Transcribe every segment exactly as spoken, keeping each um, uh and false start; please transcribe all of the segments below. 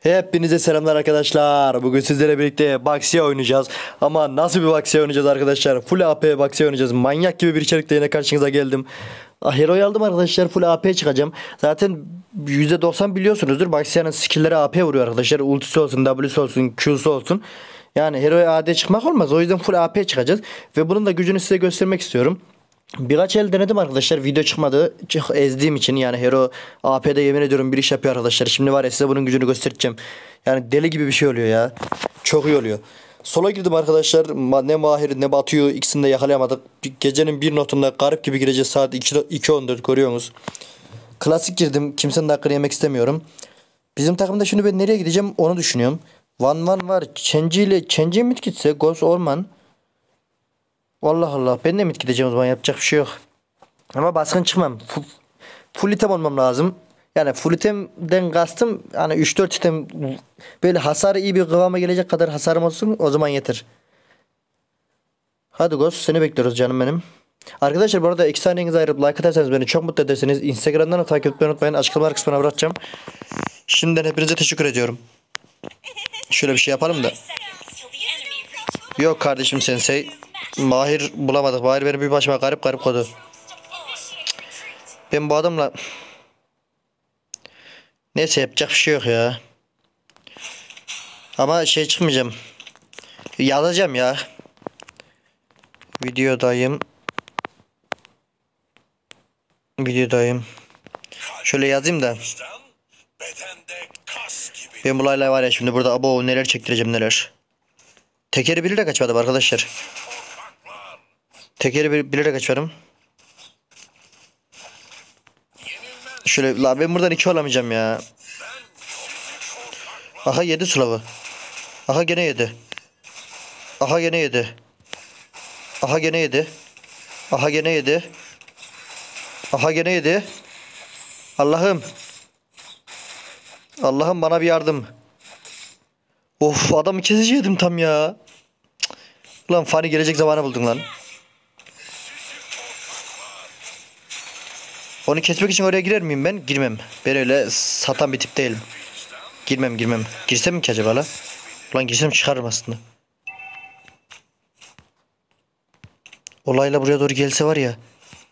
Hepinize selamlar arkadaşlar. Bugün sizlerle birlikte Baxiya oynayacağız. Ama nasıl bir Baxiya oynayacağız arkadaşlar? Full A P Baxiya oynayacağız. Manyak gibi bir içerikle yine karşınıza geldim. Ah, Hero'yu aldım arkadaşlar. Full A P çıkacağım. Zaten yüzde doksan biliyorsunuzdur. Baxiya'nın skill'leri A P vuruyor arkadaşlar. Ultisi olsun, W'si olsun, Q'su olsun. Yani Hero'ya A D çıkmak olmaz. O yüzden full A P çıkacağız. Ve bunun da gücünü size göstermek istiyorum. Birkaç el denedim arkadaşlar, video çıkmadı, çok ezdiğim için. Yani Hero A P'de yemin ediyorum bir iş yapıyor arkadaşlar. Şimdi var ya, size bunun gücünü göstereceğim. Yani deli gibi bir şey oluyor ya. Çok iyi oluyor. Sola girdim arkadaşlar. Ma- ne Mahir ne Batu'yu, ikisini de yakalayamadık. Gecenin bir notunda garip gibi gireceğiz, saat iki on dört görüyorsunuz. Klasik girdim, kimsenin de hakkını yemek istemiyorum. Bizim takımda şimdi ben nereye gideceğim onu düşünüyorum. Van Van var, Chenji ile Chenji mi gitse, Ghost Orman. Allah Allah, ben de mi gideceğim o zaman, yapacak bir şey yok. Ama baskın çıkmam. Full, full item olmam lazım. Yani full itemden kastım hani üç dört item, böyle hasarı iyi bir kıvama gelecek kadar hasarım olsun, o zaman yeter. Hadi Ghost, seni bekliyoruz canım benim. Arkadaşlar bu arada iki saniyenizi ayırıp like atarsanız beni çok mutlu edersiniz. Instagram'dan da takip etmeyi unutmayın. Açıklamalar kısmına bırakacağım. Şimdiden hepinize teşekkür ediyorum. Şöyle bir şey yapalım da. Yok kardeşim sensei. Mahir bulamadık. Mahir beni bir başıma garip garip kodu. Ben bu adamla... Neyse, yapacak bir şey yok ya. Ama şey çıkmayacağım. Yazacağım ya. Videodayım. Videodayım. Şöyle yazayım da. Ben bu layla var ya, şimdi burada abo neler çektireceğim neler. Tekeri bilerek açmadım arkadaşlar. Tekeri bilerek açmadım. Şöyle la, ben buradan iki olamayacağım ya. Aha yedi Slav'ı. Aha gene yedi. Aha gene yedi. Aha gene yedi. Aha gene yedi. Aha gene yedi. Allah'ım. Allah'ım bana bir yardım. Of, adamı kesici yedim tam ya. Cık. Ulan Fani gelecek zamanı buldun lan. Onu kesmek için oraya girer miyim ben? Girmem. Ben öyle satan bir tip değilim. Girmem girmem. Girsem mi ki acaba la? Ulan girsem çıkarım aslında. Olayla buraya doğru gelse var ya.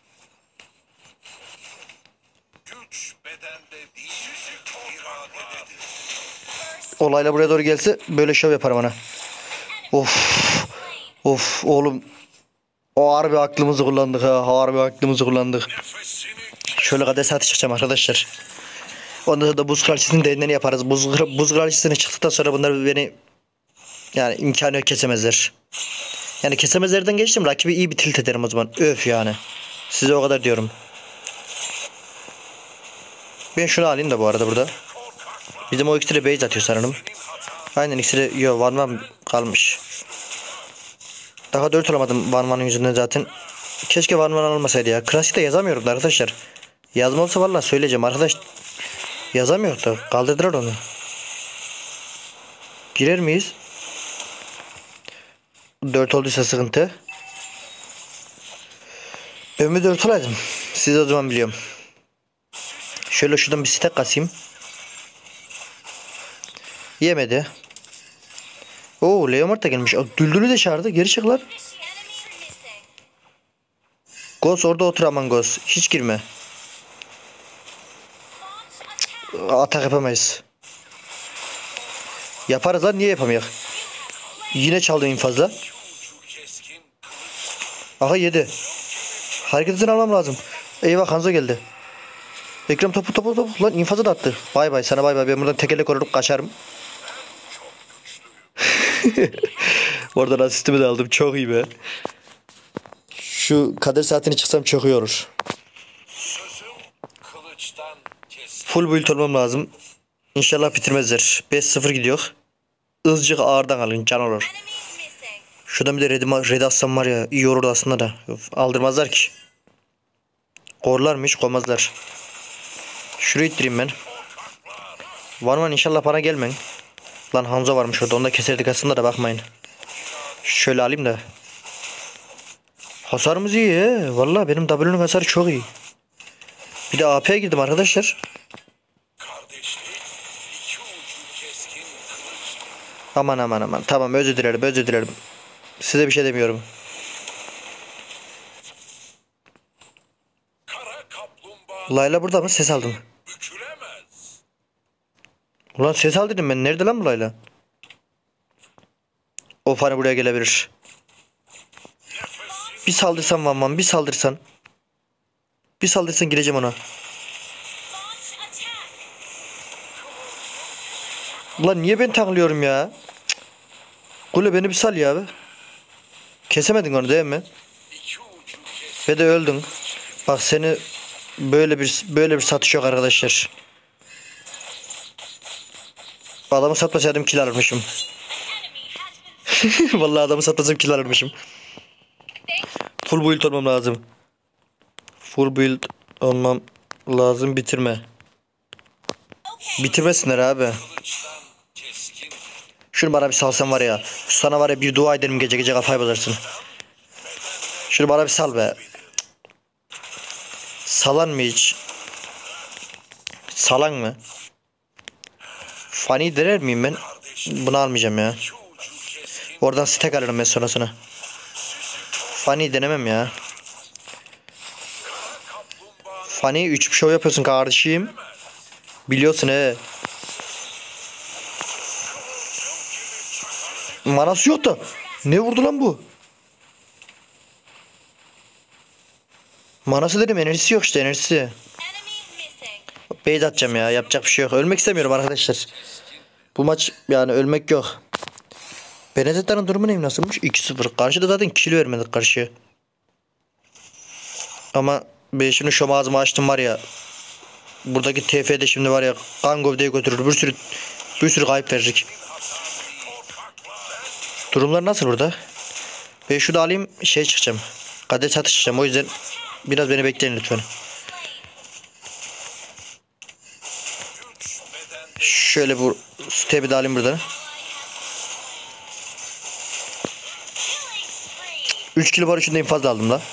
Olayla buraya doğru gelse böyle şov yaparım ana. Of. Of oğlum. O harbi aklımızı kullandık ha. Harbi aklımızı kullandık. Şöyle kadar saat çıkacağım arkadaşlar. Ondan sonra da buz kraliçesinin değinlerini yaparız. Buz, buz kraliçesine çıktıktan sonra bunlar beni, yani imkanı yok, kesemezler. Yani kesemezlerden geçtim, rakibi iyi bir tilt ederim o zaman. Öf yani. Size o kadar diyorum. Ben şunu alayım da bu arada burada. Bizim o iksiri base atıyor sanırım. Aynen, iksiri yo Van Van kalmış. Daha dört olamadım Van Van'ın yüzünden zaten. Keşke Van Van olmasaydı ya. Klasikte yazamıyorum da arkadaşlar. Yazma olsa vallahi söyleyeceğim arkadaş. Yazamıyor da kaldırdılar onu. Girer miyiz? dört olduysa sıkıntı. Ben mi dört olaydım? Siz o zaman biliyorum. Şöyle şuradan bir stack kasayım. Yemedi. Oo, Leomord da gelmiş. Düldülü de çağırdı. Geri çık lan. Ghost orada otur, aman Ghost. Hiç girme. Cık, atak yapamayız. Yaparız lan, niye yapamayız? Yine çaldı infazla. Aha yedi. Hareketini almam lazım. Eyvah, Hanzo geldi. Ekrem topu topu topu. Lan infazı da attı. Bay bay sana, bay bay. Ben buradan tekerlek olup kaçarım. Oradan asistimi de aldım. Çok iyi be. Şu kader saatini çıksam çok iyi olur. Full build olmam lazım. İnşallah bitirmezler. beş sıfır gidiyor. Izcık ağırdan alın, can olur. Şuradan bir de red, red atsam var ya, iyi olurdu aslında da. Aldırmazlar ki. Korlarmış, koymazlar. Şurayı ittireyim ben. Van Van inşallah bana gelmeyin. Lan Hanzo varmış orada, onu da keserdik aslında da, bakmayın. Şöyle alayım da. Hasarımız iyi he. Valla benim W'nun hasarı çok iyi. Bir de A P'ye girdim arkadaşlar. Aman aman aman. Tamam, özür dilerim özür dilerim. Size bir şey demiyorum. Layla burada mı? Ses aldım. Ulan ses al dedim ben. Nerede lan bu Layla? O fani buraya gelebilir. Bir saldırsan Van Van, bir saldırsan. Bir saldırsan gireceğim ona. Ulan niye ben takılıyorum ya? Kule beni bir sal ya abi. Kesemedin onu değil mi? Ve de öldün. Bak seni böyle bir böyle bir satış yok arkadaşlar. Adamı satmasaydım kill alırmışım. Vallahi adamı satmasam kill alırmışım. Full build olmam lazım. Full build olmam lazım, bitirme. Bitirmesinler abi. Şunu bana bir salsan var ya. Sana var ya bir dua ederim, gece gece kafayı bozarsın. Şunu bana bir sal be. Salan mı hiç? Salan mı? Fani dener miyim ben? Bunu almayacağım ya. Oradan stack alırım ben sonrasına. Fani denemem ya. Fani üç bir show yapıyorsun kardeşim. Biliyorsun he. Manası yok da. Ne vurdu lan bu? Manası dedim, enerjisi yok işte, enerjisi. Beyz atacağım ya, yapacak bir şey yok. Ölmek istemiyorum arkadaşlar. Bu maç yani ölmek yok. Benedetta'nın durumu ne, nasılmış? iki sıfır. Karşıda zaten kilo vermedik karşıya. Ama ben şimdi şu ağzımı açtım var ya. Buradaki T F'de şimdi var ya, kan gövdeye götürür. Bir sürü bir sürü kayıp verecek. Durumlar nasıl burada? Ben şunu alayım, şey çıkacağım. Kader satış çıkacağım, o yüzden biraz beni bekleyin lütfen. Şöyle bu step'i de alayım buradan. üç kilo var, üçünde infaz aldım la.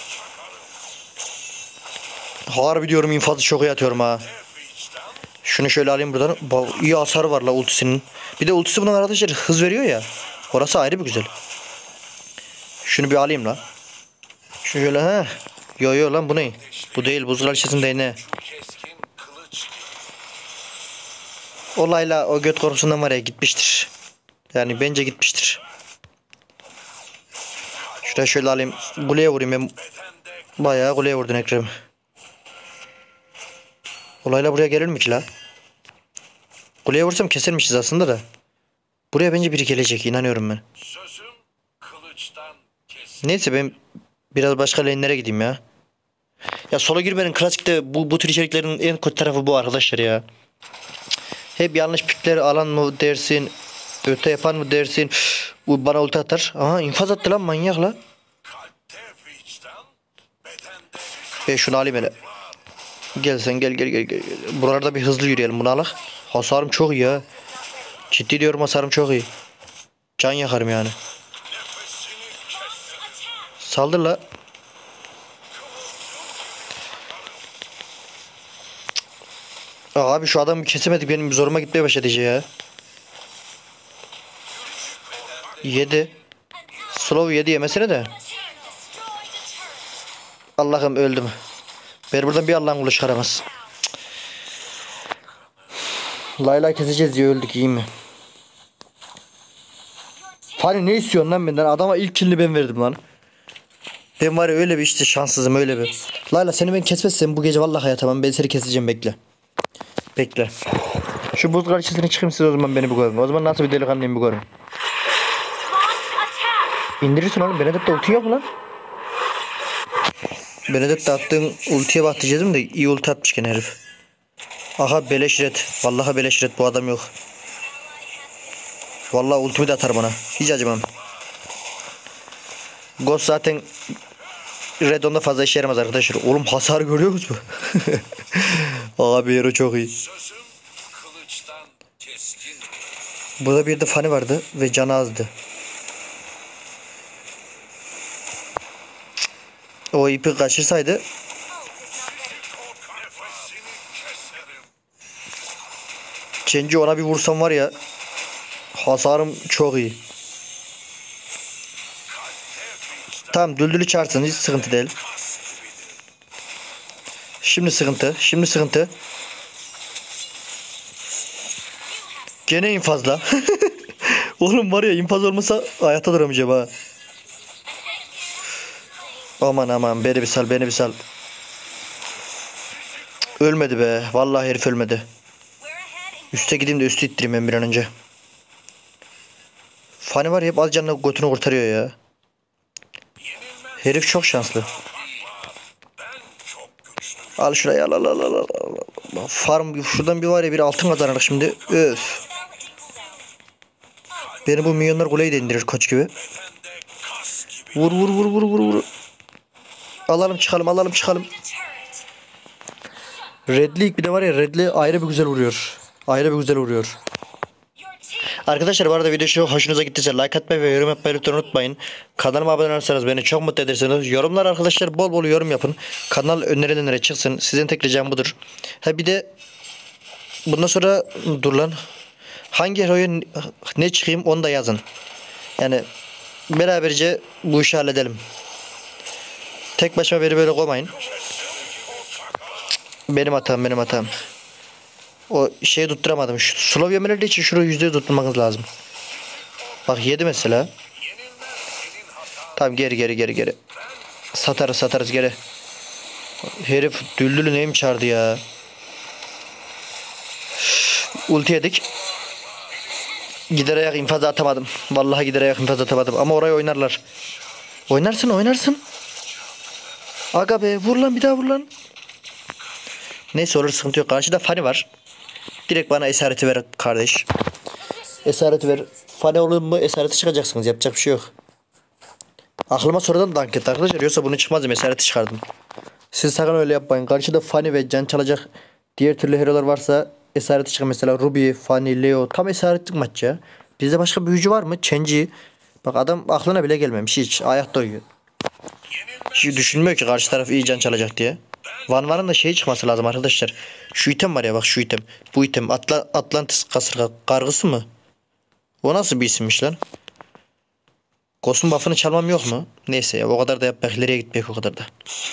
Harbi diyorum, infazı çok iyi atıyorum ha. Şunu şöyle alayım buradan. İyi hasar var la ultisinin. Bir de ultisi bunun arkadaşlar hız veriyor ya. Orası ayrı bir güzel. Şunu bir alayım la. Şunu şöyle ha. Yo yo lan, bu ne? Bu değil, buz kraliçesinde ne? Olayla o göt korkusundan var ya, gitmiştir. Yani bence gitmiştir. Şuraya şöyle alayım. Kuleye vurayım ben. Bayağı kuleye vurdun Ekrem. Olayla buraya gelir mi ki la? Kuleye vursam kesermişiz aslında da. Buraya bence biri gelecek, inanıyorum ben. Neyse ben biraz başka lane'lere gideyim ya. Ya sola girmenin klasikte bu, bu tür içeriklerin en kötü tarafı bu arkadaşlar ya. Hep yanlış pikleri alan mı dersin, öte yapan mı dersin. Bu bana ulti atar. Aha, infaz attı lan, manyak la. Ben şunu alayım hele. Gel sen, gel gel gel gel. Buralarda bir hızlı yürüyelim, bunu alak. Hasarım çok iyi ya. Ciddi diyorum, hasarım çok iyi. Can yakarım yani. Saldır la. Abi şu adamı kesemedik, benim zoruma gitmeye başladı ya. Yedi. Slow yedi yemesine de. Allah'ım öldüm. Ben buradan bir Allah'ın kulu çıkaramaz. Layla keseceğiz diye öldük, iyi mi? Fani ne istiyorsun lan benden? Adama ilk killini ben verdim lan. Ben var ya öyle bir işte şanssızım, öyle bir. Layla seni ben kesmezsem bu gece vallahi yatamam. Ben seni keseceğim, bekle. Bekle. Şu buz karşısına çıkayım, siz o zaman beni bir görün. O zaman nasıl bir delikanlıyım bir görün. İndirirsin oğlum. Benedetta ulti yok mu lan? Benedetta attığın ultiye bak diyeceğim de iyi ulti atmış gene herif. Aha beleş red. Vallahi beleş red, bu adam yok. Vallahi ultimi de atar bana. Hiç acımam. Ghost zaten red onda fazla işe yaramaz arkadaşlar. Oğlum hasar görüyor musun? Abi hero çok iyi. Burada bir de fani vardı ve canı azdı. O ipi kaçırsaydı. Cenci ona bir vursam var ya. Hasarım çok iyi. Tamam, düldülü çağırsın, hiç sıkıntı değil. Şimdi sıkıntı. Şimdi sıkıntı. Gene infazla. Oğlum var ya, infaz olmasa hayatta duramayacağım ha. Aman aman, beni bir sal, beni bir sal. Ölmedi be. Vallahi herif ölmedi. Üste gideyim de üstü ittireyim ben bir an önce. Fani var ya, hep az canına götünü kurtarıyor ya. Herif çok şanslı. Al şurayı, al al al al al. Farm şuradan bir var ya, bir altın kazanır şimdi. Öf. Beni bu milyonlar kuleyi de indirir koç gibi. Vur vur vur vur vur vur. Alalım çıkalım, alalım çıkalım. Redli bir de var ya, Redli ayrı bir güzel vuruyor. Ayrı bir güzel vuruyor. Arkadaşlar bu arada video şu hoşunuza gittiyse like atmayı ve yorum yapmayı lütfen unutmayın. Kanalıma abone olursanız beni çok mutlu edersiniz. Yorumlar arkadaşlar, bol bol yorum yapın. Kanal önerilenlere çıksın. Sizin tek ricam budur. Ha bir de bundan sonra dur lan. Hangi heroya ne çıkayım onu da yazın. Yani beraberce bu işi halledelim. Tek başıma beni böyle koymayın. Benim hatam, benim hatam. O şeyi tutturamadım. Şu slow yemeleri için şurayı yüzde tutturmanız lazım. Bak yedi mesela. Tamam, geri geri geri geri. Satarız satarız geri. Herif düldülü neyim çağırdı ya. Ulti yedik. Gider ayak infaz atamadım. Vallahi gider ayak infaz atamadım. Ama orayı oynarlar. Oynarsın oynarsın. Aga be, vur lan, bir daha vur lan. Neyse, olur, sıkıntı yok. Karşıda Fani var. Direkt bana esareti ver kardeş. Esareti ver. Fani olur mu esareti çıkacaksınız. Yapacak bir şey yok. Aklıma sonradan dank etti arkadaşlar. Yoksa bunu çıkmazdım, esareti çıkardım. Siz sakın öyle yapmayın. Karşıda Fani ve can çalacak diğer türlü hero'lar varsa esareti çıkar. Mesela Ruby, Fani, Leo. Tam esaretlik maç ya. Bizde başka büyücü var mı? Chenji. Bak adam aklına bile gelmemiş hiç. Ayakta uyuyor. Hiç düşünmüyor ki karşı taraf iyi can çalacak diye. Van Van'ın da şey çıkması lazım arkadaşlar. Şu item var ya, bak şu item. Bu item Atla Atlantis kasırga kargısı mı? O nasıl bir isimmiş lan? Ghost'un buff'ını çalmam yok mu? Neyse ya, o kadar da yapmak, ileriye gitmek o kadar da.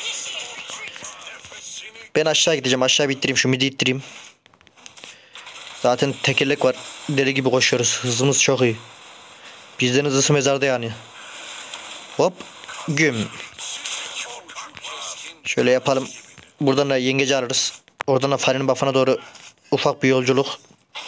Ben aşağı gideceğim, aşağı bitireyim, şu midi ittireyim. Zaten tekerlek var. Deli gibi koşuyoruz. Hızımız çok iyi. Bizden hızlısı mezarda yani. Hop. Güm. Şöyle yapalım. Buradan da yengeci alırız. Oradan da Fani'nin buff'ına doğru ufak bir yolculuk.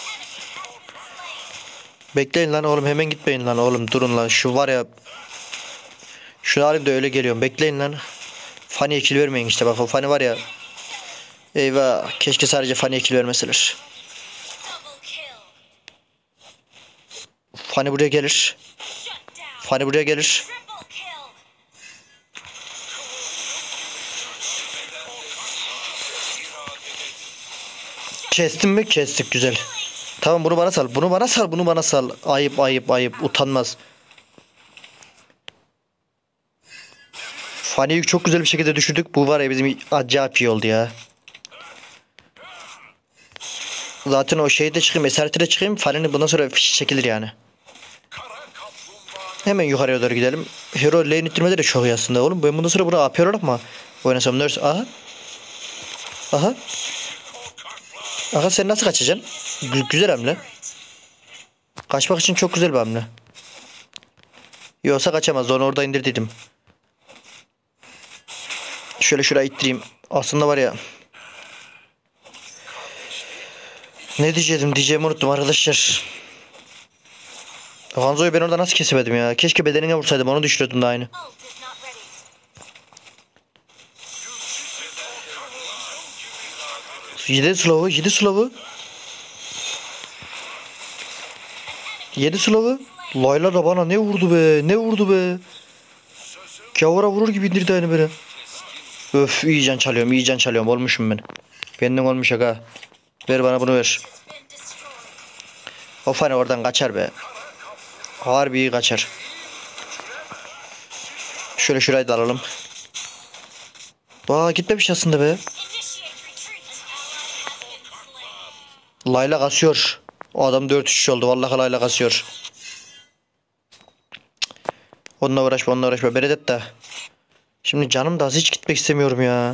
Bekleyin lan oğlum, hemen gitmeyin lan oğlum, durun lan. Şu var ya, şu halim de öyle geliyorum. Bekleyin lan. Fani'ye kill vermeyin işte, bak o Fani var ya. Eyvah, keşke sadece Fani'ye kill vermeseler. Fani buraya gelir. Fani buraya gelir. Kestim mi? Kestik, güzel. Tamam, bunu bana sal. Bunu bana sal. Bunu bana sal. Ayıp ayıp ayıp. Utanmaz. Fani'yi çok güzel bir şekilde düşürdük. Bu var ya, bizim acayip iyi oldu ya. Zaten o şeyde çıkayım, esareti de çıkayım. Fani'nin bundan sonra fişi çekilir yani. Hemen yukarıya doğru gidelim. Hero lane ittirmeleri de çok iyi aslında oğlum. Ben bundan sonra bunu A P olarak mı oynasam? Nurse. Aha. Aha. Aha, sen nasıl kaçacaksın? Gü güzel hamle. Kaçmak için çok güzel bir hamle. Yoksa kaçamaz. Onu orada indirdiydim. Şöyle şuraya ittireyim. Aslında var ya. Ne diyeceğim? Diyeceğimi unuttum arkadaşlar. Hanzo'yu ben orada nasıl kesemedim ya? Keşke bedenine vursaydım. Onu düşürüyordum da aynı. Yedi slow'u. Yedi slow'u. Yedi slow'u. Layla da bana ne vurdu be. Ne vurdu be. Kavura vurur gibi indirdi aynı beni. Öf, iyi can çalıyorum. İyi can çalıyorum. Olmuşum ben. Benden olmuş aga. Ver bana bunu, ver. O Fani oradan kaçar be. Harbi iyi kaçar. Şöyle şurayı da alalım. Aa, gitmemiş aslında be. Layla kasıyor. O adam dört üç oldu. Vallahi Layla kasıyor. Onunla uğraşma, onunla uğraşma. Benedetta. Şimdi canım da az, hiç gitmek istemiyorum ya.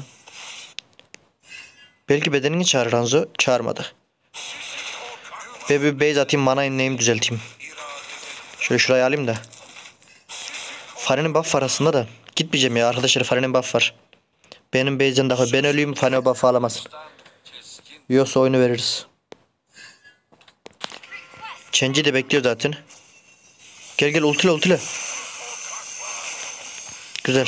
Belki bedenini çağırır Hanzo. Çağırmadı. Ve bir base atayım, mana inleyeyim, düzelteyim. Şöyle şurayı alayım da. Fare'nin buff var aslında da. Gitmeyeceğim ya arkadaşlar, Fare'nin buff var. Benim base'den daha ben öleyim, Fare buff alamasın. Yoksa oyunu veririz. Change'i de bekliyor zaten. Gel gel, ultile ultile. Güzel.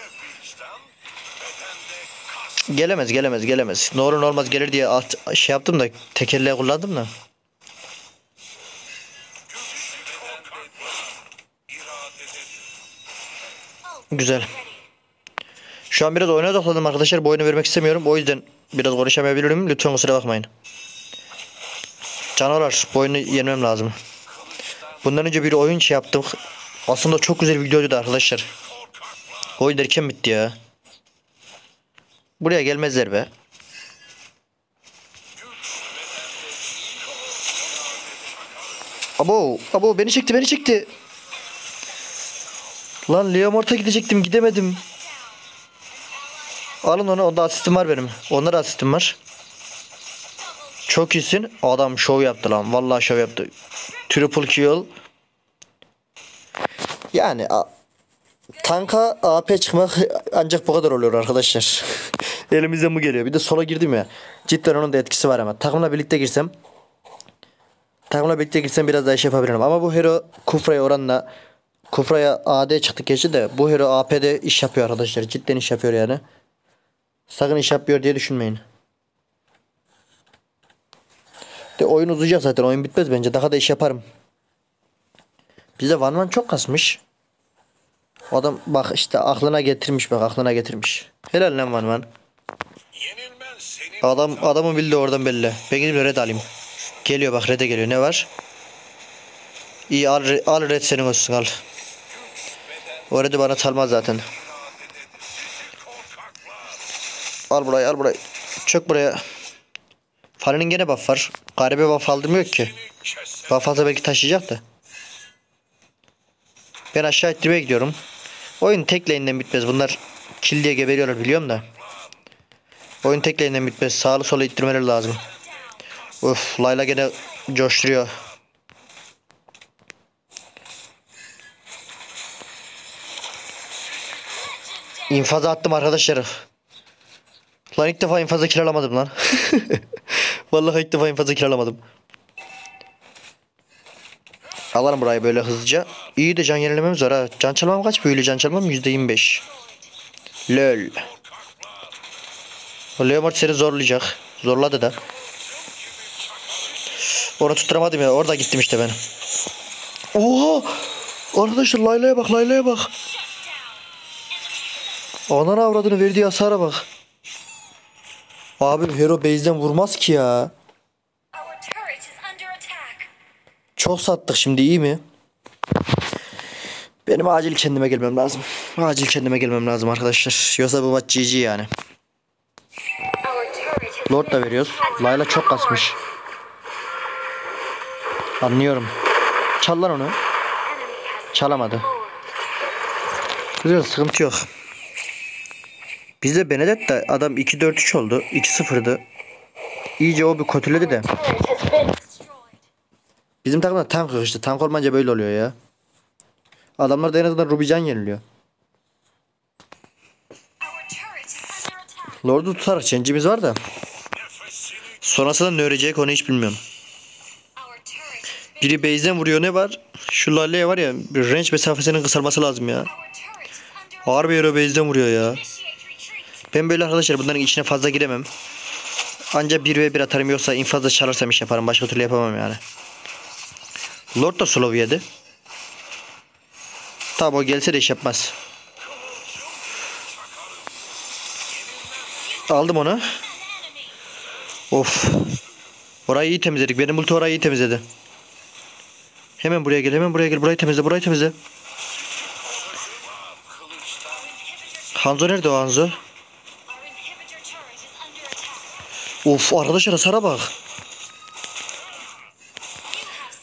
Gelemez gelemez gelemez. Ne olur ne olmaz gelir diye at, şey yaptım da tekerleği kullandım da. Güzel. Şu an biraz oyuna odakladım arkadaşlar. Bu oyunu vermek istemiyorum. O yüzden biraz konuşamayabilirim. Lütfen kusura bakmayın. Canavar, bu oyunu yenmem lazım. Bundan önce bir oyun şey yaptım. Aslında çok güzel bir videoydu arkadaşlar. Oyun derken bitti ya. Buraya gelmezler be. Abo, abo beni çekti, beni çekti. Lan Leomort'a gidecektim, gidemedim. Alın onu, onda asistim var benim. Onda da asistim var. Çok iyisin. Adam şov yaptı lan. Vallahi şov yaptı. Triple kill. Yani a tanka A P çıkmak ancak bu kadar oluyor arkadaşlar. Elimizden bu geliyor. Bir de sola girdim ya. Cidden onun da etkisi var ama. Takımla birlikte girsem. Takımla birlikte girsem biraz daha iş yapabilirim. Ama bu hero Kufra'ya oranla, Kufra'ya A D çıktı geçti de bu hero A P'de iş yapıyor arkadaşlar. Cidden iş yapıyor yani. Sakın iş yapmıyor diye düşünmeyin. De oyun uzayacak zaten. Oyun bitmez bence. Daha da iş yaparım. Bize Van Van çok kasmış. Adam bak işte aklına getirmiş, bak aklına getirmiş. Helal lan Van Van. Adam adamın bildiği oradan belli. Ben gidip red alayım. Geliyor bak, red'e geliyor. Ne var? İyi, al, al red, senin olsun, al. O red'i bana çalmaz zaten. Al burayı, al burayı. Çök buraya. Fare'nin gene buff var. Garibe buff aldırmıyor ki. Buff alsa belki taşıyacak da. Ben aşağı ittirmeye gidiyorum. Oyun tek lane'den bitmez. Bunlar kill diye geberiyorlar biliyorum da. Oyun tek lane'den bitmez. Sağlı sola ittirmeleri lazım. Uf, Layla gene coşturuyor. İnfaza attım arkadaşlar. Lan ilk defa infaza kiralamadım lan. Vallahi ilk defa infaza kiralamadım. Alalım burayı böyle hızlıca. İyi de can yenilememiz var ha. Can çalmam kaç böyle, can çalmam yüzde yirmi beş. Lol. O Leomord seni zorlayacak. Zorladı da. Onu tutturamadım ya. Orada gittim işte ben. Oha! Arkadaşlar Layla'ya bak, Layla'ya bak. Ananı avradını verdiği hasara bak. Abi hero base'den vurmaz ki ya. Çok sattık şimdi, iyi mi? Benim acil kendime gelmem lazım. Acil kendime gelmem lazım arkadaşlar. Yoksa bu maç G G yani. Lord da veriyoruz. Layla çok kasmış. Anlıyorum. Çal lan onu. Çalamadı. Güzel, sıkıntı yok. Bizde Benedetta adam iki dört üç oldu. iki sıfırdı. İyice o bir kötüledi de. Bizim takımda tank yok işte. Tank olmayınca böyle oluyor ya. Adamlar da en azından Rubican yeniliyor. Lord'u tutarak change'imiz var da. Sonrasında ne örecek onu hiç bilmiyorum. Biri base'den vuruyor, ne var? Şu Lale'ye var ya, bir range mesafesinin kısalması lazım ya. Ağır bir hero base'den vuruyor ya. Ben böyle arkadaşlar bunların içine fazla giremem. Ancak bir ve bir atarım, yoksa infazda çalarsam iş yaparım. Başka türlü yapamam yani. Lord da slow yedi. Tabi o gelse de iş yapmaz. Aldım onu. Of. Orayı iyi temizledik. Benim ulti orayı iyi temizledi. Hemen buraya gel, hemen buraya gel. Burayı temizle, burayı temizle. Hanzo nerede o Hanzo? Of arkadaşlar, hasara bak.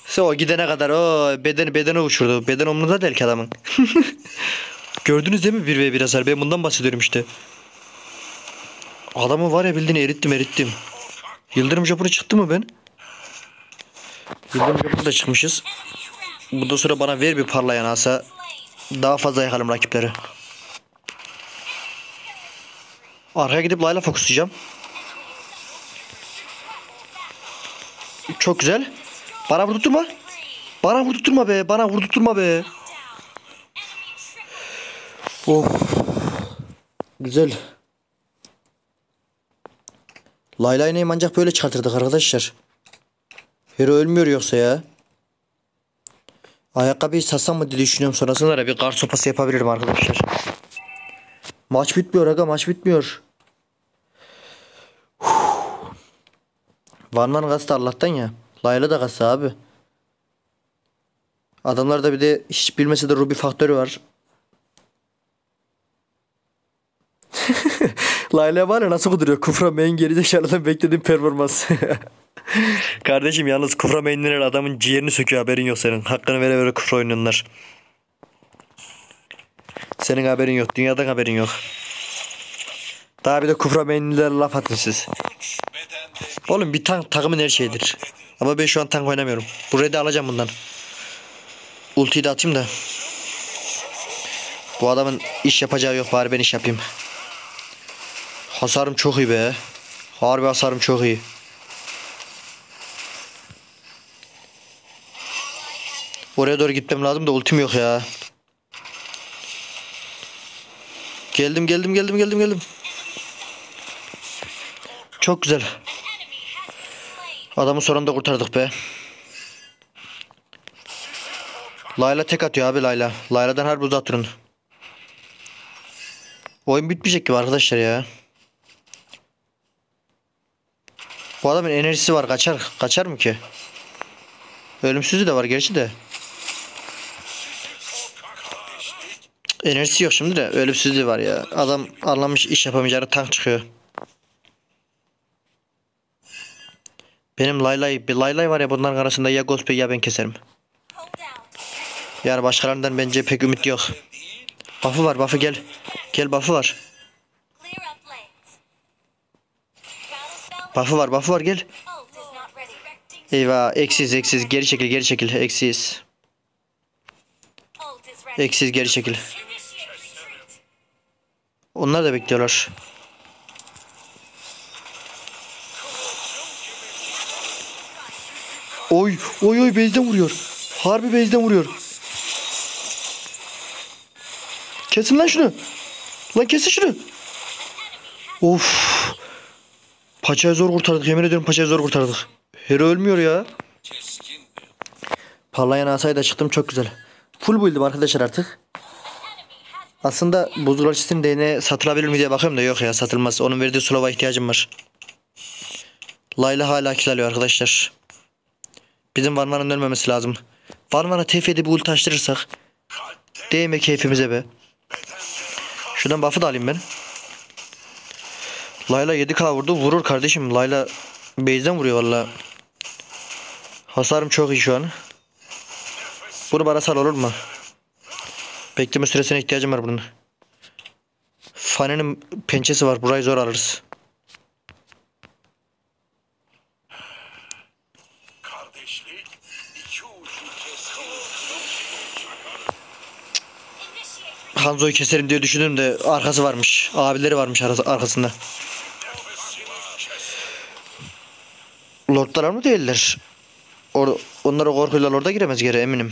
O gidene kadar o beden bedeni uçurdu. Beden omurunda değil ki adamın. Gördünüz değil mi bir ve bir hasar? Ben bundan bahsediyorum işte. Adamı var ya bildiğini erittim erittim. Yıldırım Japonu çıktı mı ben? Yıldırım Japonu da çıkmışız. Bundan sonra bana ver bir parlayan asa. Daha fazla yakalım rakipleri. Arkaya gidip Layla fokuslayacağım. Çok güzel. Bana vurdurtma. Bana vurdurtma be. Bana vurdurtma be. Of. Güzel. Layla'yı neyim ancak böyle çıkartırdık arkadaşlar. Hero ölmüyor yoksa ya. Ayakkabıyı satsam mı diye düşünüyorum, sonrasında bir kar sopası yapabilirim arkadaşlar. Maç bitmiyor aga, maç bitmiyor. Vanman gazete Allah'tan ya. Layla da gazete abi. Adamlarda bir de hiç bilmese de Ruby faktörü var. Layla var ya nasıl kuduruyor. Kufra main gerizekalıdan beklediğim performans. Kardeşim yalnız Kufra mainler adamın ciğerini söküyor, haberin yok senin. Hakkını vere vere Kufra oynuyorlar. Senin haberin yok. Dünyadan haberin yok. Daha bir de Kufra mainliler laf atın siz. Oğlum bir tank takımın her şeyidir. Ama ben şu an tank oynamıyorum. Bu red'i alacağım bundan. Ultiyi de atayım da. Bu adamın iş yapacağı yok, bari ben iş yapayım. Hasarım çok iyi be. Harbi hasarım çok iyi. Oraya doğru gitmem lazım da ultim yok ya. Geldim geldim geldim geldim geldim. Çok güzel. Adamı sonunda kurtardık be. Layla tek atıyor abi Layla. Layla'dan harbi uzatırın. Oyun bitmeyecek gibi arkadaşlar ya. Bu adamın enerjisi var, kaçar. Kaçar mı ki? Ölümsüzlüğü de var gerçi de. Enerjisi yok şimdi de ölümsüzlüğü var ya. Adam anlamış iş yapamayacağını tank çıkıyor. Benim Layla'yı, bir Layla'yı var ya bunların arasında ya Ghost Bey ya ben keserim. Yani başkalarından bence pek ümit yok. Buff'ı var, buff'ı gel. Gel buff'ı var. Buff'ı var, buff'ı var gel. Eyvah, eksiz eksiz geri çekil geri çekil eksiz. Eksiz geri çekil. Onlar da bekliyorlar. Oy oy oy base'den vuruyor. Harbi base'den vuruyor. Kesin lan şunu. Lan kesin şunu. Of. Paçayı zor kurtardık, yemin ediyorum paçayı zor kurtardık. Hero ölmüyor ya. Parlayan asayla çıktım, çok güzel. Full build'im arkadaşlar artık. Aslında buzul açısının değneği satılabilir mi diye bakıyorum da yok ya, satılmaz. Onun verdiği slow'a ihtiyacım var. Layla hala kill alıyor arkadaşlar. Bizim Varman'ın ölmemesi lazım. Varman'a T F'de bir ult açtırırsak değme keyfimize be. Şuradan buff'ı da alayım ben. Layla yedi K vurdu. Vurur kardeşim. Layla base'den vuruyor valla. Hasarım çok iyi şu an. Bunu bana sal olur mu? Bekleme süresine ihtiyacım var bunun. Fanny'nin pençesi var. Burayı zor alırız. Hanzo'yu keserim diye düşündüm de arkası varmış. Abileri varmış arkasında. Lordlar mı değiller? Or onlara korkuyla Lord'a giremez geri eminim.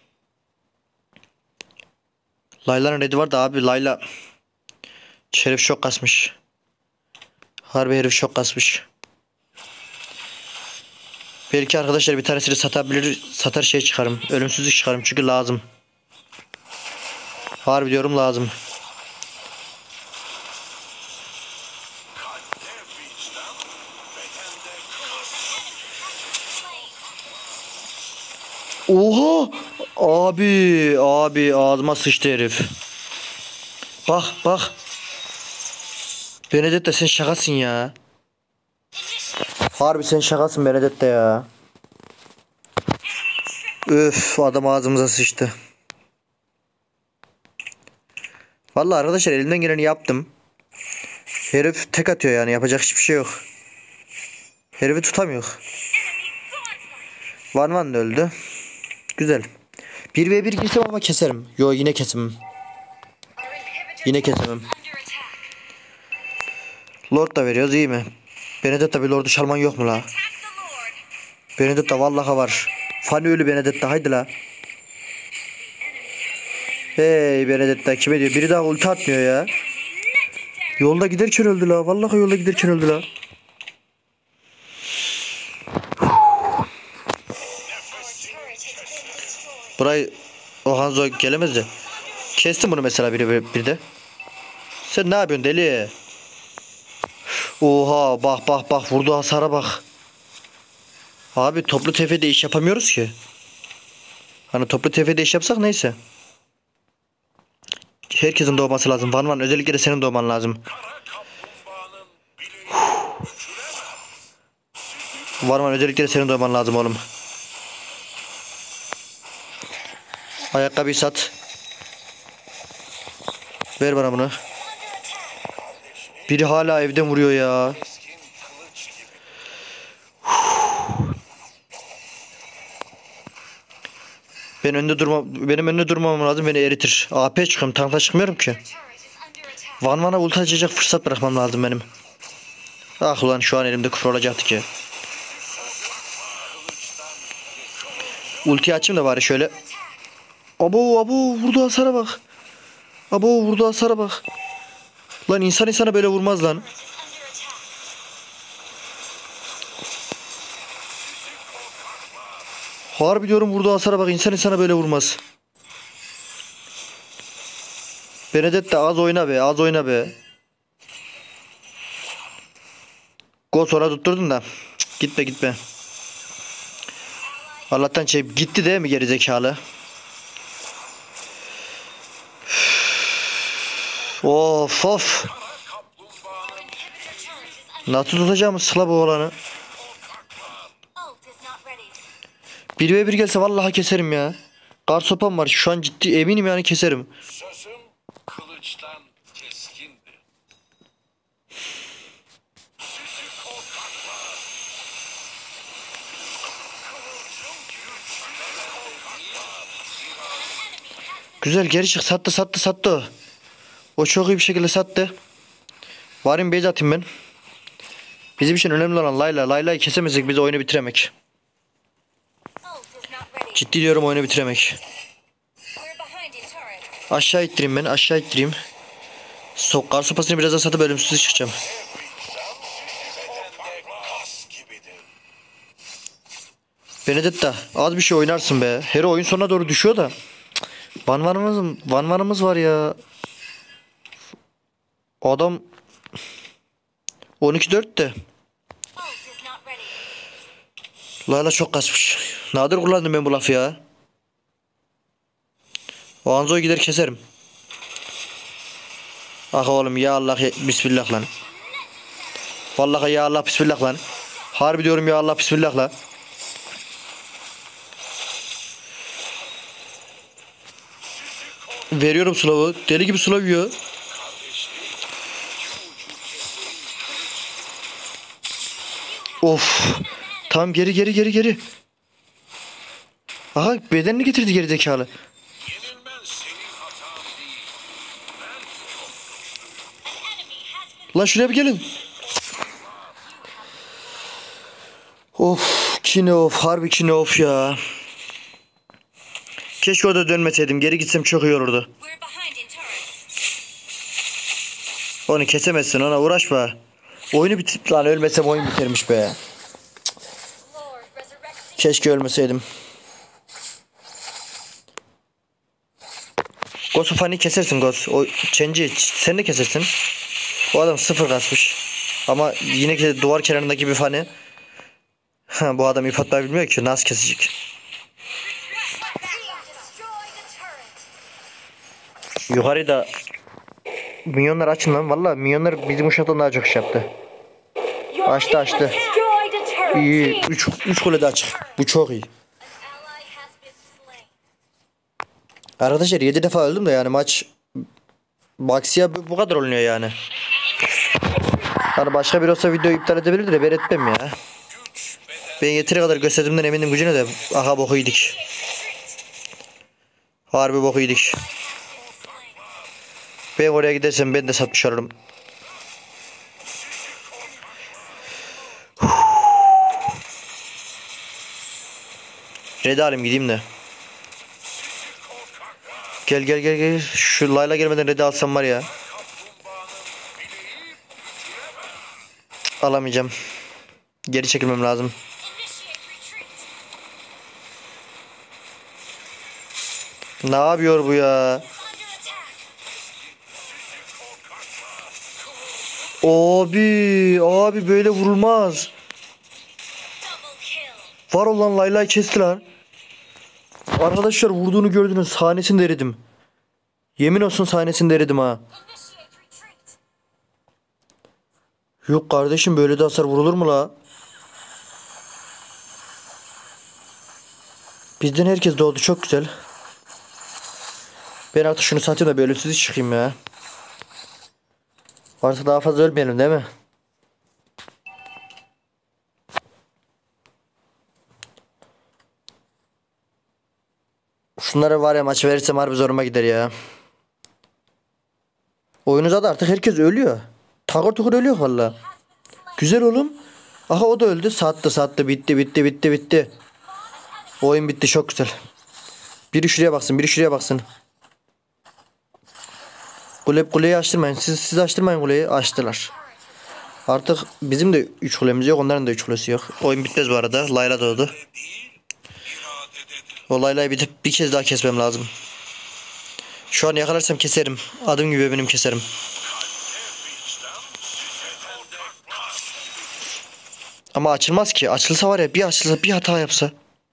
Layla'nın red'i var da abi Layla herif şok kasmış. Harbi herif şok kasmış. Belki arkadaşlar bir tanesini satabilir, satar şey çıkarım. Ölümsüzlük çıkarım çünkü lazım. Harbi diyorum lazım. Oha! Abi, abi ağzıma sıçtı herif. Bak, bak. Benedetta sen şakasın ya. Harbi sen şakasın Benedetta ya. Öf, adam ağzımıza sıçtı. Vallahi arkadaşlar elimden geleni yaptım. Herif tek atıyor yani, yapacak hiçbir şey yok. Herifi tutamıyor. Van Van da öldü. Güzel. bir ve bir girsem ama keserim. Yo, yine kesemem. Yine kesemem. Lord da veriyoruz, iyi mi? Benedetta bir Lord'u çalman yok mu la? Benedetta vallahi var. Fanny ölü Benedetta, haydi la. Hey Benedetta, kime diyor? Biri daha ulti atmıyor ya. Yolda giderken öldü la. Vallahi yolda giderken öldü la. Burayı o Hanzo gelemez de. Kestim bunu mesela biri bir, bir de. Sen ne yapıyorsun deli? Oha, bak bak bak, vurdu hasara bak. Abi toplu tefede iş yapamıyoruz ki. Hani toplu tefede iş yapsak neyse. Herkesin doğması lazım. Van Van, özellikle de senin doğman lazım. Van Van, özellikle de senin doğman lazım oğlum. Ayakkabıyı sat. Ver bana bunu. Biri hala evden vuruyor ya. Ben önde durma, benim önde durmam lazım, beni eritir. A P çıkıyorum, tankla çıkmıyorum ki. Van Van'a ulti açacak fırsat bırakmam lazım benim. Ah ulan, şu an elimde küfür olacaktı ki. Ultiyi açayım da bari şöyle. Abo abo, vurdu hasara bak. Abo, vurdu hasara bak. Lan insan insana böyle vurmaz lan. Harbi diyorum, vurdu hasara bak, insan insana böyle vurmaz. Benedetta az oyna be, az oyna be. Gol sonra tutturdun da. Cık, gitme gitme. Allah'tan şey gitti değil mi gerizekalı? Of of. Nasıl tutacağım sıkla bu olanı? bir ve bir gelse vallahi keserim ya. Kar sopam var şu an, ciddi eminim yani keserim. Sözüm kılıçtan keskindir. Sizi korkaklar. Güzel, geri çık, sattı sattı sattı o. O çok iyi bir şekilde sattı. Varayım base atayım ben. Bizim için önemli olan Layla. Layla'yı kesemezsek biz oyunu bitiremek. Ciddi diyorum, oyunu bitiremek. Aşağı ittireyim ben, aşağı ittireyim. Sok, kar sopasını biraz daha satıp ölümsüz çıkacağım. Benedetta az bir şey oynarsın be. Hero oyun sonuna doğru düşüyor da. Van Van'ımız, Van Van'ımız var ya. Adam on iki dört de. Layla çok kasmış. Nadir kullandım ben bu lafı ya. O Hanzo'yu gider keserim. Ah oğlum, ya Allah ya, bismillah lan. Vallahi ya Allah bismillah lan. Harbi diyorum, ya Allah bismillah lan. Veriyorum Slav'ı. Deli gibi Slav yiyor. Of. Tamam, geri geri geri geri. Aha, bedenini getirdi geri zekalı. Lan şuraya bir gelin. Of, kine of, harbi kine of ya. Keşke orada dönmeseydim, geri gitsem çok iyi olurdu. Onu kesemezsin, ona uğraşma. Oyunu bitip lan, ölmesem oyun bitermiş be. Keşke ölmeseydim. Gos'u Fanny kesersin Gos. O Chenji sen de kesersin. O adam sıfır kasmış. Ama yine de duvar kenarındaki bir Fanny. Bu adam ip atmayı bilmiyor ki, nasıl kesecek? Yukarıda minyonlar açın lan. Valla minyonlar bizim uşaktan daha çok iş yaptı. Açtı açtı. İyi. üç üç kule de açık. Bu çok iyi. Arkadaşlar yedi defa öldüm de yani maç Baksya bu bu kadar oluyor yani. Hani başka bir olsa video iptal edebilirdi de ben etmem ya. Ben yeteri kadar gösterdiğimden eminim gücüne de aha boku yedik. Harbi boku yedik. Ben oraya gidersem ben de satmış olurum. Red alayım gideyim de. Gel gel gel gel. Şu Layla gelmeden Red'i alsam var ya. Cık, alamayacağım. Geri çekilmem lazım. Ne yapıyor bu ya? Abi, abi böyle vurulmaz. Var olan Layla'yı kestiler. Arkadaşlar vurduğunu gördünüz. Sahnesini de eridim. Yemin olsun sahnesini de eridim ha. Yok kardeşim böyle de hasar vurulur mu la? Bizden herkes doğdu çok güzel. Ben artık şunu satayım da böyle ölümsüz çıkayım ya. Varsa daha fazla ölmeyelim değil mi? Şunlara var ya maç verirsem harbi zoruma gider ya. Oyunuza da artık herkes ölüyor. Takır tukur ölüyor valla. Güzel oğlum. Aha o da öldü. Sattı sattı bitti bitti bitti bitti. Oyun bitti çok güzel. Biri şuraya baksın biri şuraya baksın. Kule, kuleyi açtırmayın. Siz, siz açtırmayın kuleyi. Açtılar. Artık bizim de üç kulemiz yok. Onların da üç kulesi yok. Oyun bitmez bu arada. Layla doğdu. O Layla'yı bir, bir kez daha kesmem lazım. Şu an yakalarsam keserim. Adım gibi benim keserim. Ama açılmaz ki. Açılsa var ya bir açılsa bir hata yapsa.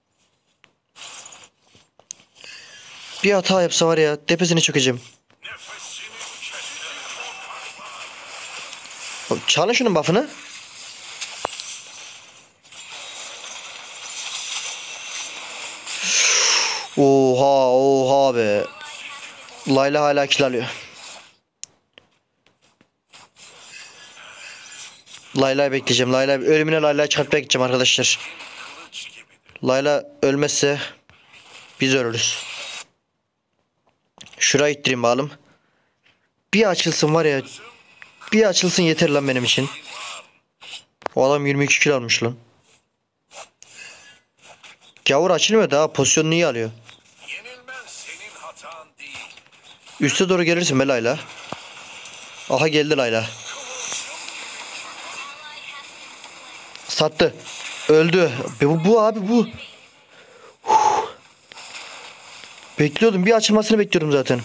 Bir hata yapsa var ya tepesini çökeceğim. Çalın şunun buff'ını. Oha oha be. Layla hala kill alıyor. Layla'yı bekleyeceğim. Layla ölümüne Layla'yı çıkartmaya gideceğim arkadaşlar. Layla ölmezse biz ölürüz. Şuraya ittireyim bakalım. Bir açılsın var ya. Bir açılsın yeter lan benim için. O adam yirmi iki kill almış lan. Gavur açılmıyor daha pozisyonunu iyi alıyor. Üste doğru gelirsin be Layla. Aha geldi Layla. Sattı. Öldü. Bu, bu abi bu. Uf. Bekliyordum. Bir açılmasını bekliyordum zaten.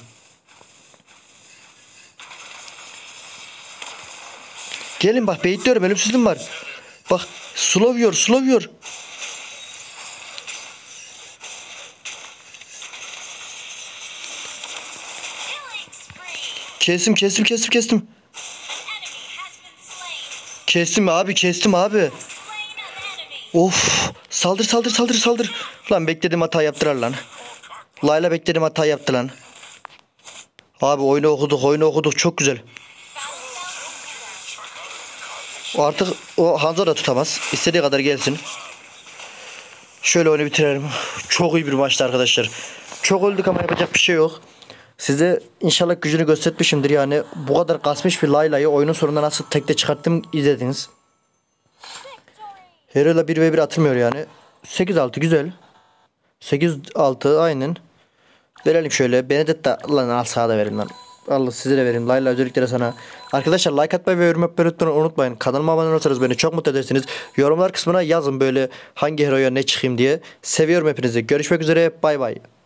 Gelin bak beyitliyorum. Ölümsüzlüğüm var. Bak slow slow. Kestim kestim kestim kestim. Kestim abi kestim abi. Of saldır saldır saldır saldır. Lan beklediğim hata yaptılar lan. Layla beklediğim hata yaptı lan. Abi oyunu okuduk oyunu okuduk çok güzel. O artık o Hanzo da tutamaz. İstediği kadar gelsin. Şöyle oyunu bitirelim. Çok iyi bir maçtı arkadaşlar. Çok öldük ama yapacak bir şey yok. Size inşallah gücünü göstermişimdir yani. Bu kadar kasmış bir Layla'yı oyunun sonunda nasıl tekte çıkarttım izlediniz. Hero'yla bir ve bir atılmıyor yani. sekiz altı güzel. sekiz altı aynen. Verelim şöyle. Benedetta lan al sağda verin lan. Allah size de vereyim. Layla özellikle sana. Arkadaşlar like atmayı ve yorum yapmayı lütfen unutmayın. Kanalıma abone olursanız beni çok mutlu edersiniz. Yorumlar kısmına yazın böyle hangi heroya ne çıkayım diye. Seviyorum hepinizi. Görüşmek üzere. Bay bay.